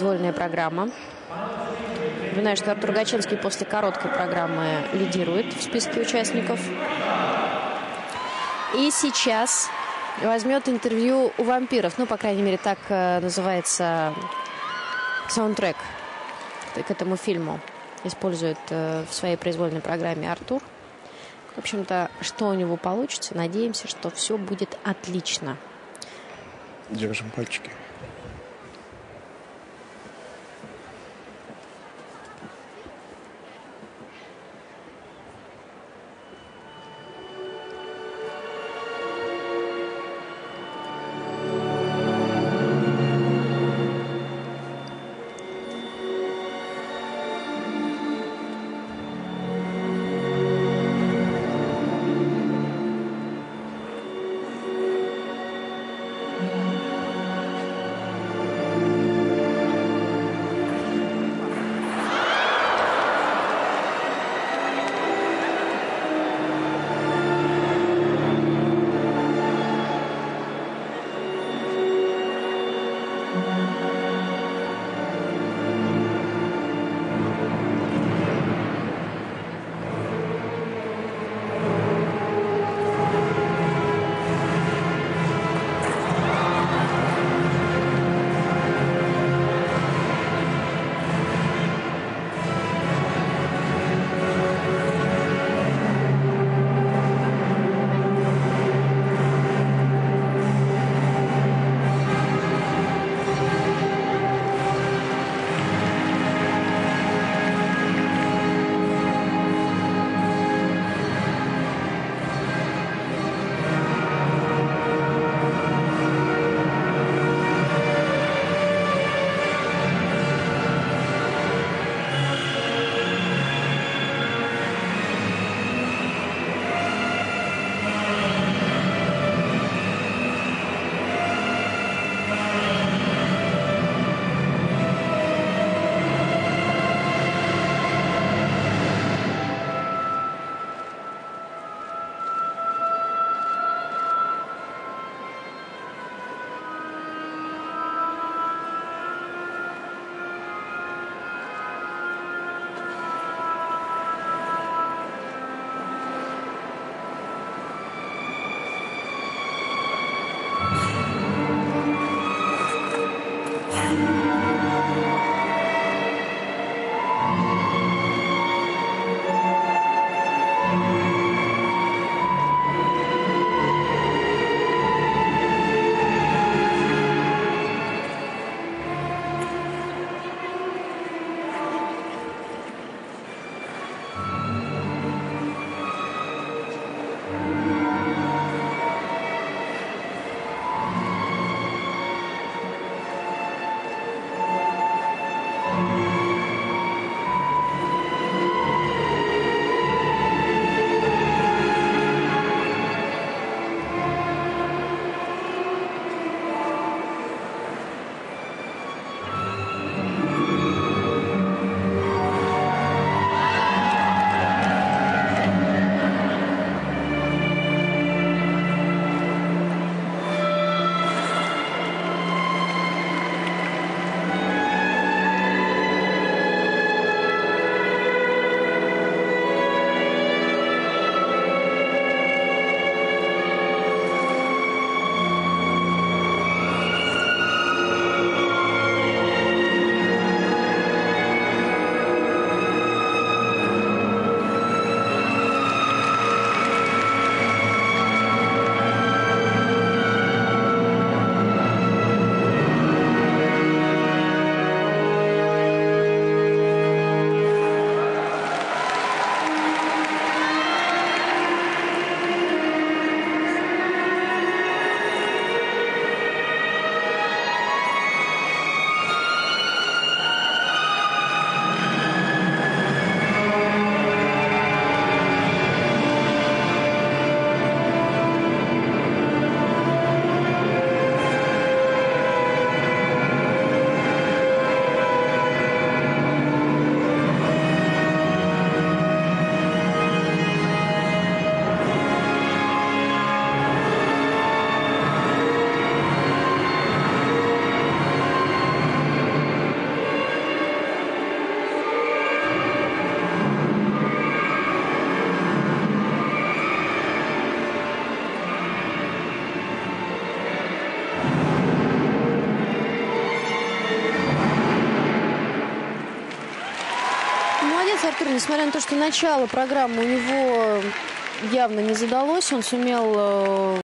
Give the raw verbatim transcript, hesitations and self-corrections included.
Произвольная программа. Напоминаю, что Артур Гачинский после короткой программы лидирует в списке участников. И сейчас возьмет интервью у вампиров. Ну, по крайней мере, так называется саундтрек к этому фильму. Использует в своей произвольной программе Артур. В общем-то, что у него получится, надеемся, что все будет отлично. Держим пальчики. Молодец, Артур, несмотря на то, что начало программы у него явно не задалось, он сумел